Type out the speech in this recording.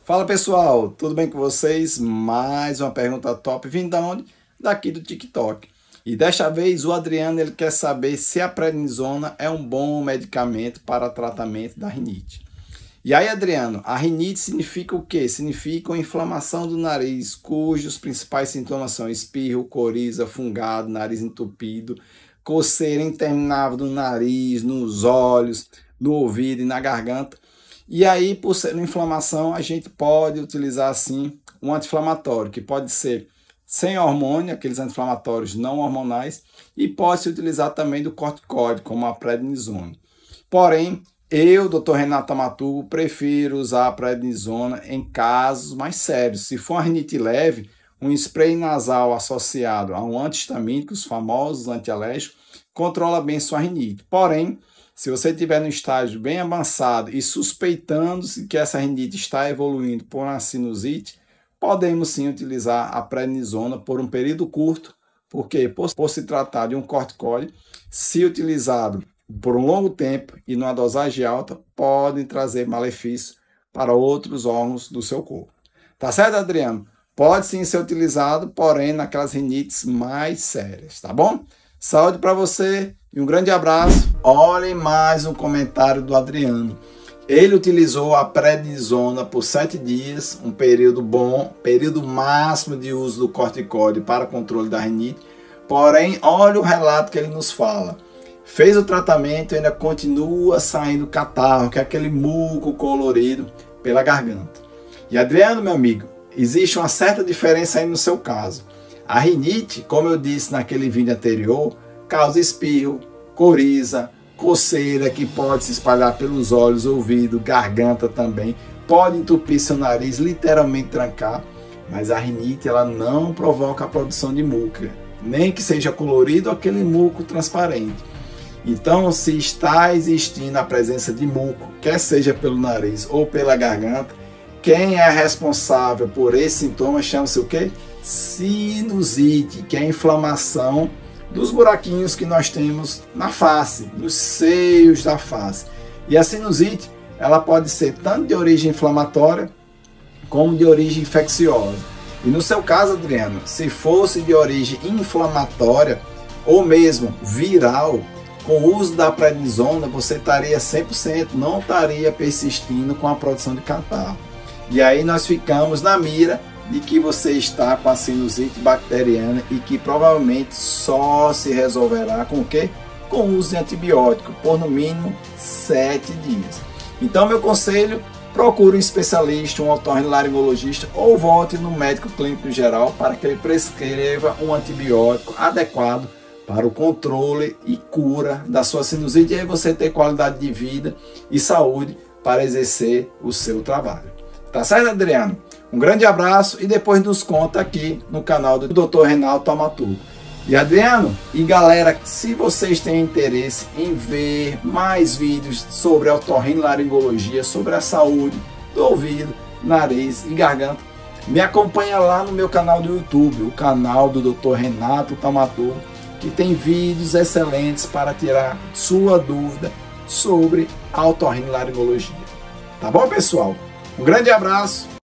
Fala pessoal, tudo bem com vocês? Mais uma pergunta top, vindo da onde? Daqui do TikTok. E desta vez o Adriano ele quer saber se a prednisona é um bom medicamento para tratamento da rinite. E aí, Adriano, a rinite significa o quê? Significa uma inflamação do nariz, cujos principais sintomas são espirro, coriza, fungado, nariz entupido, coceira interminável no nariz, nos olhos, no ouvido e na garganta. E aí, por ser uma inflamação, a gente pode utilizar, sim, um anti-inflamatório, que pode ser sem hormônio, aqueles anti-inflamatórios não hormonais, e pode-se utilizar também do corticóide, como a prednisona. Porém, eu, Dr. Renato Tamaturgo, prefiro usar a prednisona em casos mais sérios. Se for uma rinite leve, um spray nasal associado a um antihistamínico, os famosos antialérgicos, controla bem sua rinite. Porém, se você estiver no estágio bem avançado e suspeitando-se que essa rinite está evoluindo por uma sinusite, podemos sim utilizar a prednisona por um período curto, porque por se tratar de um corticóide, se utilizado por um longo tempo e numa dosagem alta, podem trazer malefício para outros órgãos do seu corpo. Tá certo, Adriano? Pode sim ser utilizado, porém naquelas rinites mais sérias, tá bom? Saúde para você e um grande abraço. Olhem mais um comentário do Adriano. Ele utilizou a prednisona por 7 dias, um período bom, período máximo de uso do corticóide para controle da rinite. Porém, olha o relato que ele nos fala. Fez o tratamento e ainda continua saindo catarro, que é aquele muco colorido pela garganta. E Adriano, meu amigo, existe uma certa diferença aí no seu caso. A rinite, como eu disse naquele vídeo anterior, causa espirro, coriza, coceira que pode se espalhar pelos olhos, ouvido, garganta também, pode entupir seu nariz, literalmente trancar, mas a rinite ela não provoca a produção de muco, nem que seja colorido aquele muco transparente. Então, se está existindo a presença de muco, quer seja pelo nariz ou pela garganta, quem é responsável por esse sintoma chama-se o quê? Sinusite, que é a inflamação dos buraquinhos que nós temos na face, nos seios da face. E a sinusite, ela pode ser tanto de origem inflamatória como de origem infecciosa. E no seu caso, Adriano, se fosse de origem inflamatória ou mesmo viral, com o uso da prednisona você estaria 100%, não estaria persistindo com a produção de catarro. E aí nós ficamos na mira de que você está com a sinusite bacteriana e que provavelmente só se resolverá com o quê? Com o uso de antibiótico por no mínimo 7 dias. Então meu conselho, procure um especialista, um otorrinolaringologista ou volte no médico clínico geral para que ele prescreva um antibiótico adequado para o controle e cura da sua sinusite e aí você ter qualidade de vida e saúde para exercer o seu trabalho. Tá certo, Adriano? Um grande abraço e depois nos conta aqui no canal do Dr. Renato Tamaturgo. E Adriano e galera, se vocês têm interesse em ver mais vídeos sobre otorrinolaringologia, sobre a saúde do ouvido, nariz e garganta, me acompanha lá no meu canal do YouTube, o canal do Dr. Renato Tamaturgo, que tem vídeos excelentes para tirar sua dúvida sobre a otorrinolaringologia. Tá bom, pessoal? Um grande abraço.